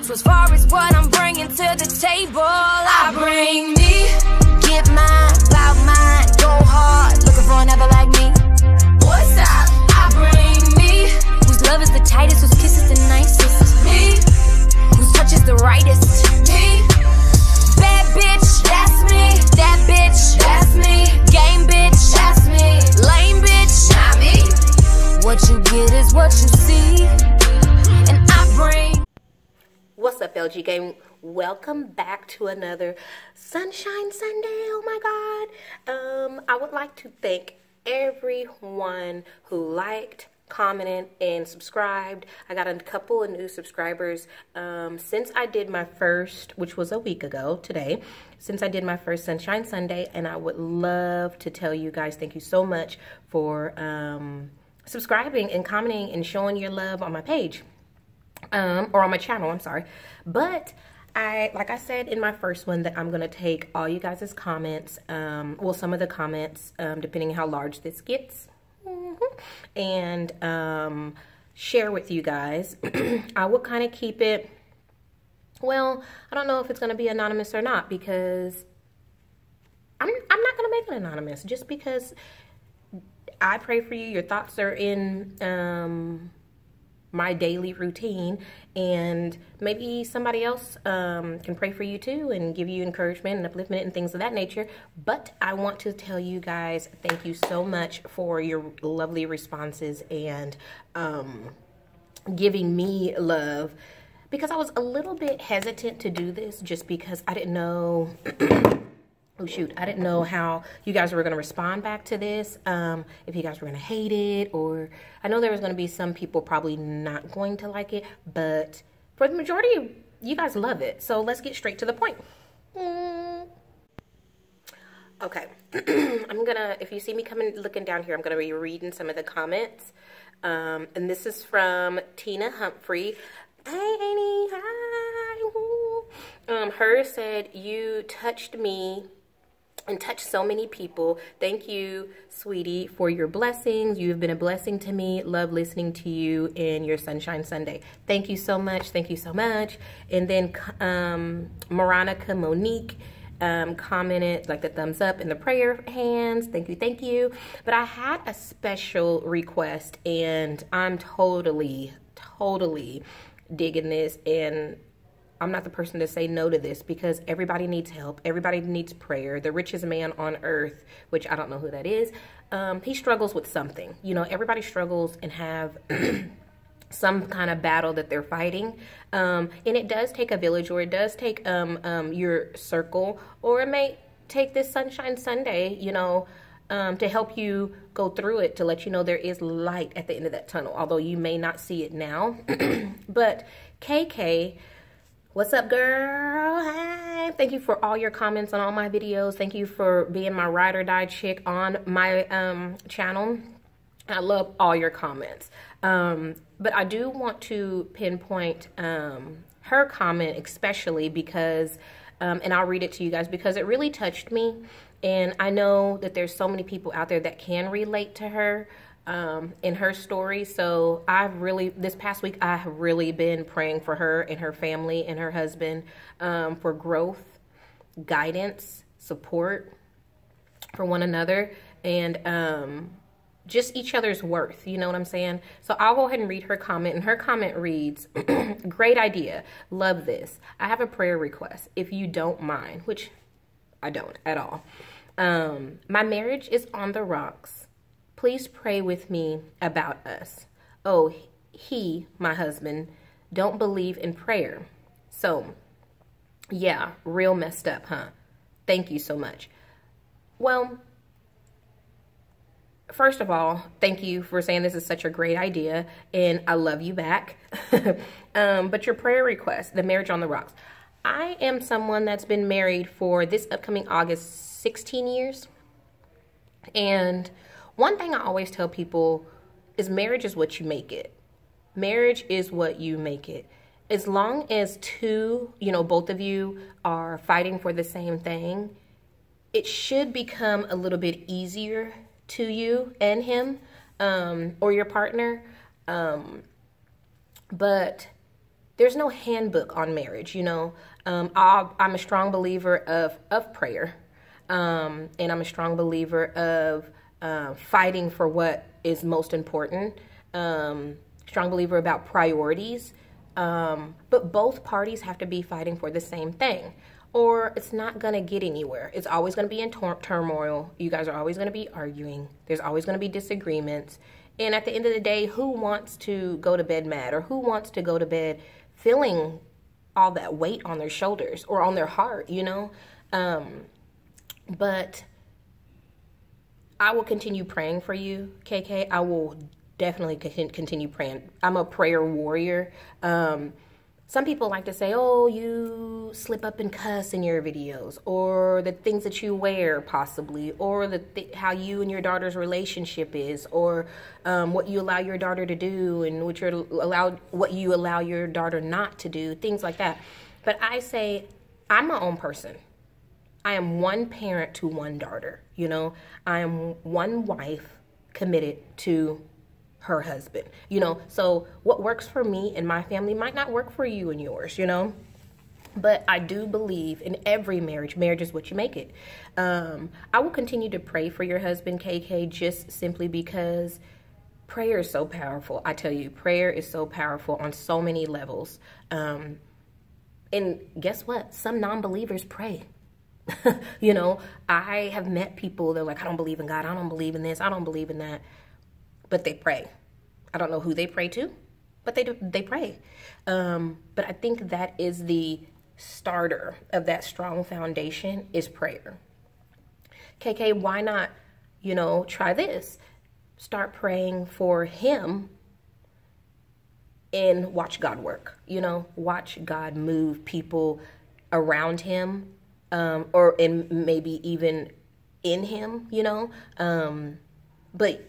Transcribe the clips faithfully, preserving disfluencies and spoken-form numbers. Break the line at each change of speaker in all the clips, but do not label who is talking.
So as far as what I'm bringing to the table, I bring me, get mine, bout mine, go hard, looking for another like me. What's up? I bring me, whose love is the tightest, whose kiss is the nicest. Me, whose touch is the rightest. Me, bad bitch, that's me. That bitch, that's me. Game bitch, that's me. Lame bitch, not me. What you get is what you see, and I bring.
What's up, L G Gang? Welcome back to another Sunshine Sunday. Oh my God. Um, I would like to thank everyone who liked, commented, and subscribed. I got a couple of new subscribers um, since I did my first, which was a week ago today, since I did my first Sunshine Sunday, and I would love to tell you guys thank you so much for um, subscribing and commenting and showing your love on my page. Um, or on my channel, I'm sorry. But I, like I said in my first one, that I'm going to take all you guys' comments, um, well, some of the comments, um, depending how large this gets, mm-hmm, and um, share with you guys. I will kind of keep it, well, I don't know if it's going to be anonymous or not, because I'm, I'm not going to make it anonymous, just because I pray for you. Your thoughts are in um, my daily routine, and maybe somebody else um, can pray for you too and give you encouragement and upliftment and things of that nature. But I want to tell you guys thank you so much for your lovely responses and um, giving me love, because I was a little bit hesitant to do this just because I didn't know oh shoot, I didn't know how you guys were going to respond back to this, um, if you guys were going to hate it, or I know there was going to be some people probably not going to like it, but for the majority of you guys love it. So let's get straight to the point. Mm. Okay, I'm gonna, if you see me coming, looking down here, I'm gonna be reading some of the comments, um, and this is from Tina Humphrey. Hey, Annie, hi. Um, her said, you touched me and touch so many people. Thank you, sweetie, for your blessings. You have been a blessing to me. Love listening to you in your Sunshine Sunday. Thank you so much. Thank you so much. And then um, Moranica Monique um, commented like the thumbs up and the prayer hands. Thank you, thank you. But I had a special request, and I'm totally, totally digging this, and I'm not the person to say no to this, because everybody needs help. Everybody needs prayer. The richest man on earth, which I don't know who that is, um, he struggles with something. You know, everybody struggles and have some kind of battle that they're fighting. Um, and it does take a village, or it does take um, um, your circle, or it may take this Sunshine Sunday, you know, um, to help you go through it, to let you know there is light at the end of that tunnel, although you may not see it now. But K K, what's up, girl? Hi. Thank you for all your comments on all my videos. Thank you for being my ride or die chick on my um, channel. I love all your comments. Um, but I do want to pinpoint um, her comment especially, because, um, and I'll read it to you guys, because it really touched me. And I know that there's so many people out there that can relate to her Um, in her story. So I've really, this past week, I have really been praying for her and her family and her husband, um, for growth, guidance, support for one another, and um, just each other's worth. You know what I'm saying? So I'll go ahead and read her comment, and her comment reads, great idea. Love this. I have a prayer request, if you don't mind, which I don't at all. Um, my marriage is on the rocks. Please pray with me about us. Oh, he, my husband, don't believe in prayer. So, yeah, real messed up, huh? Thank you so much. Well, first of all, thank you for saying this is such a great idea, and I love you back. um, but your prayer request, the marriage on the rocks. I am someone that's been married for this upcoming August sixteen years. And one thing I always tell people is marriage is what you make it. Marriage is what you make it. As long as two, you know, both of you are fighting for the same thing, it should become a little bit easier to you and him, um, or your partner. Um, but there's no handbook on marriage, you know. Um, I'll, I'm a strong believer of, of prayer. Um, and I'm a strong believer of uh, fighting for what is most important. Um, strong believer about priorities. Um, but both parties have to be fighting for the same thing, or it's not going to get anywhere. It's always going to be in tor- turmoil. You guys are always going to be arguing. There's always going to be disagreements. And at the end of the day, who wants to go to bed mad, or who wants to go to bed feeling all that weight on their shoulders or on their heart, you know? Um, but I will continue praying for you, K K. I will definitely continue praying. I'm a prayer warrior. Um, some people like to say, oh, you slip up and cuss in your videos, or the things that you wear possibly, or the th- how you and your daughter's relationship is, or um, what you allow your daughter to do and what, you're allowed, what you allow your daughter not to do, things like that. But I say, I'm my own person. I am one parent to one daughter, you know. I am one wife committed to her husband, you know. So what works for me and my family might not work for you and yours, you know. But I do believe in every marriage. Marriage is what you make it. Um, I will continue to pray for your husband, K K, just simply because prayer is so powerful. I tell you, prayer is so powerful on so many levels. Um, and guess what? Some non-believers pray. You know, I have met people, they're like, I don't believe in God. I don't believe in this. I don't believe in that. But they pray. I don't know who they pray to, but they do, they pray. Um, but I think that is the starter of that strong foundation is prayer. K K, why not, you know, try this? Start praying for him and watch God work. You know, watch God move people around him, um, or in maybe even in him, you know. Um, but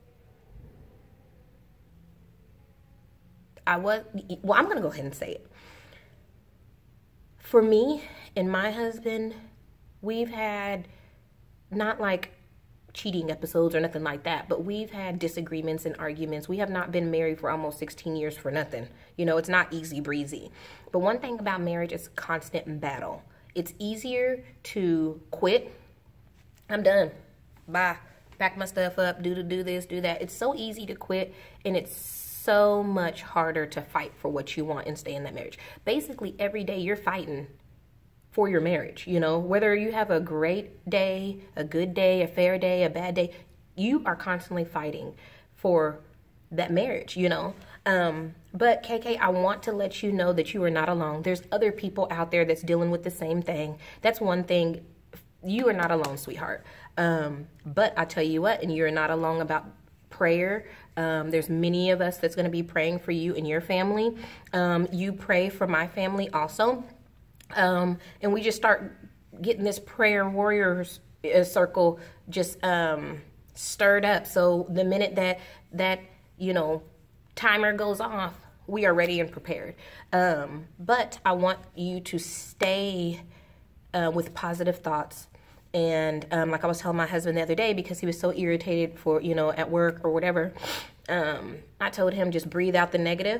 I was, well, I'm going to go ahead and say it. For me and my husband, we've had not like cheating episodes or nothing like that, but we've had disagreements and arguments. We have not been married for almost sixteen years for nothing. You know, it's not easy breezy. But one thing about marriage is constant battle. It's easier to quit. I'm done. Bye. Pack my stuff up, do to do this, do that. It's so easy to quit, and it's so much harder to fight for what you want and stay in that marriage. Basically, every day you're fighting for your marriage, you know, whether you have a great day, a good day, a fair day, a bad day, you are constantly fighting for that marriage, you know. Um, but K K, I want to let you know that you are not alone. There's other people out there that's dealing with the same thing. That's one thing. You are not alone, sweetheart. Um, but I tell you what, and you're not alone about prayer. Um, there's many of us that's going to be praying for you and your family. Um, you pray for my family also. Um, and we just start getting this prayer warriors circle just um, stirred up. So the minute that, that, you know, timer goes off, we are ready and prepared. Um, but I want you to stay uh, with positive thoughts. And um, like I was telling my husband the other day, because he was so irritated for, you know, at work or whatever, um, I told him just breathe out the negative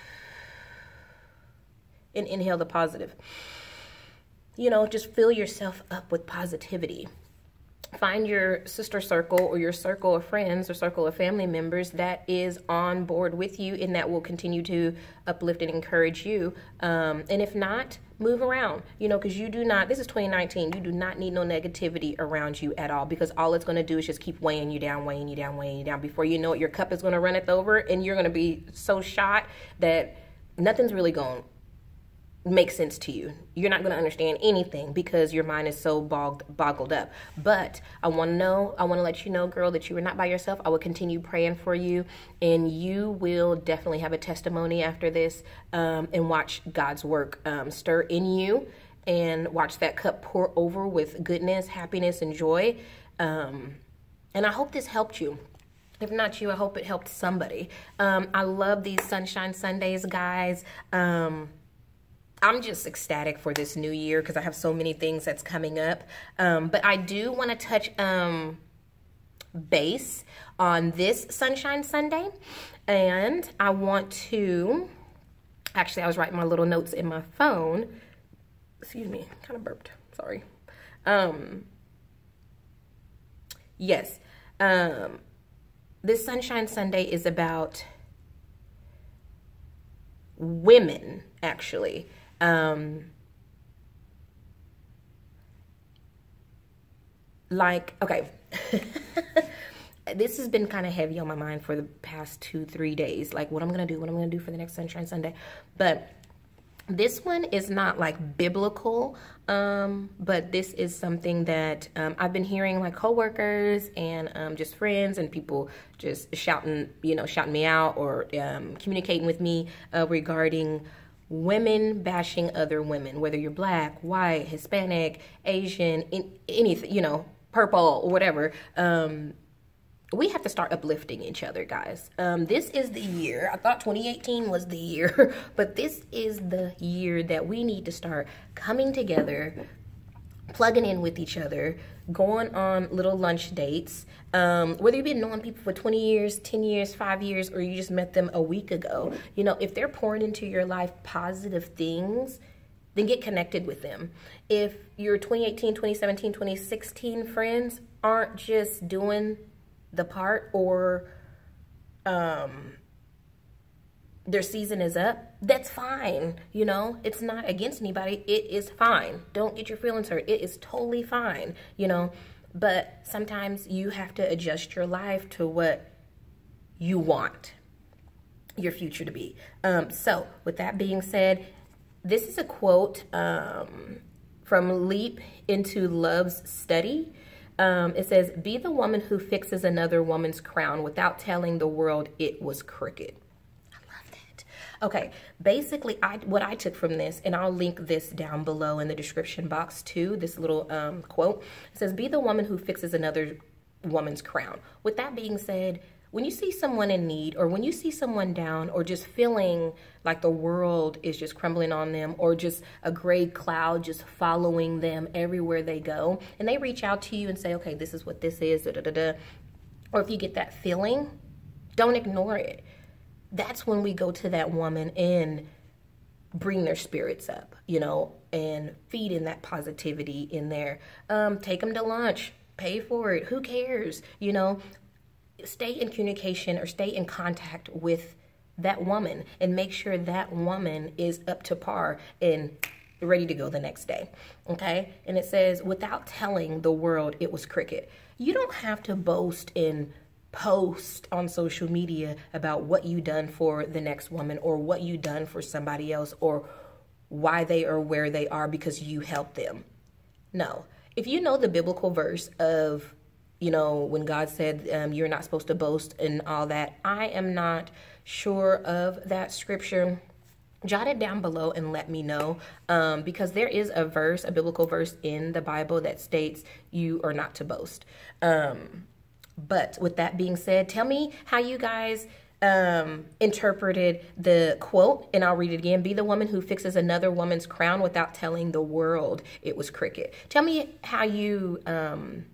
and inhale the positive. You know, just fill yourself up with positivity. Find your sister circle or your circle of friends or circle of family members that is on board with you and that will continue to uplift and encourage you. Um, and if not, move around, you know, because you do not, this is twenty nineteen, you do not need no negativity around you at all, because all it's going to do is just keep weighing you down, weighing you down, weighing you down. Before you know it, your cup is going to run it over and you're going to be so shot that nothing's really going to make sense to you. You're not going to understand anything because your mind is so bogged, boggled up. But I want to know, I want to let you know, girl, that you are not by yourself. I will continue praying for you, and you will definitely have a testimony after this, um, and watch God's work um, stir in you, and watch that cup pour over with goodness, happiness, and joy. Um, and I hope this helped you. If not you, I hope it helped somebody. Um, I love these Sunshine Sundays, guys. Um, I'm just ecstatic for this new year because I have so many things that's coming up. Um, but I do want to touch um, base on this Sunshine Sunday. And I want to Actually, I was writing my little notes in my phone. Excuse me, kind of burped, sorry. Um, yes, um, this Sunshine Sunday is about women, actually. Um, like, okay. This has been kind of heavy on my mind for the past two, three days. Like what I'm going to do, what I'm going to do for the next Sunshine Sunday. But this one is not like biblical, um, but this is something that um, I've been hearing like coworkers and um, just friends and people just shouting, you know, shouting me out or um, communicating with me uh, regarding women bashing other women, whether you're black, white, Hispanic, Asian, in, anything, you know, purple or whatever. Um, we have to start uplifting each other, guys. Um, this is the year. I thought twenty eighteen was the year, but this is the year that we need to start coming together, plugging in with each other, going on little lunch dates. Um, whether you've been knowing people for twenty years, ten years, five years, or you just met them a week ago, you know, if they're pouring into your life positive things, then get connected with them. If your twenty eighteen, twenty seventeen, twenty sixteen friends aren't just doing the part, or um, their season is up, that's fine. You know, it's not against anybody. It is fine. Don't get your feelings hurt. It is totally fine, you know, but sometimes you have to adjust your life to what you want your future to be. Um, so with that being said, this is a quote um, from Leap into Love's Study. Um, it says, be the woman who fixes another woman's crown without telling the world it was crooked. I love that. Okay, basically, I what I took from this, and I'll link this down below in the description box too, this little um, quote. It says, be the woman who fixes another woman's crown. With that being said, when you see someone in need, or when you see someone down, or just feeling like the world is just crumbling on them, or just a gray cloud just following them everywhere they go, and they reach out to you and say, okay, this is what this is, da, da, da, da. Or if you get that feeling, don't ignore it. That's when we go to that woman and bring their spirits up, you know, and feed in that positivity in there. Um, take them to lunch, pay for it, who cares, you know. Stay in communication or stay in contact with that woman and make sure that woman is up to par and ready to go the next day, okay? And it says, without telling the world it was cricket. You don't have to boast and post on social media about what you done for the next woman, or what you done for somebody else, or why they are where they are because you helped them. No. If you know the biblical verse of, you know, when God said um, you're not supposed to boast and all that, I am not sure of that scripture. Jot it down below and let me know, um, because there is a verse, a biblical verse in the Bible that states you are not to boast. Um, but with that being said, tell me how you guys um, interpreted the quote, and I'll read it again. Be the woman who fixes another woman's crown without telling the world it was cricket. Tell me how you... Um,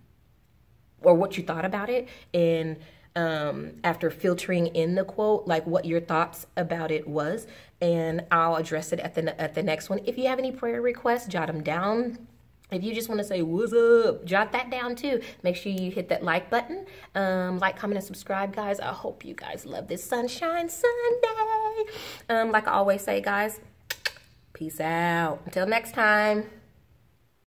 or what you thought about it, and um, after filtering in the quote, like what your thoughts about it was, and I'll address it at the at the next one. If you have any prayer requests, jot them down. If you just want to say, what's up, jot that down too. Make sure you hit that like button, um, like, comment, and subscribe, guys. I hope you guys love this Sunshine Sunday. Um, like I always say, guys, peace out. Until next time.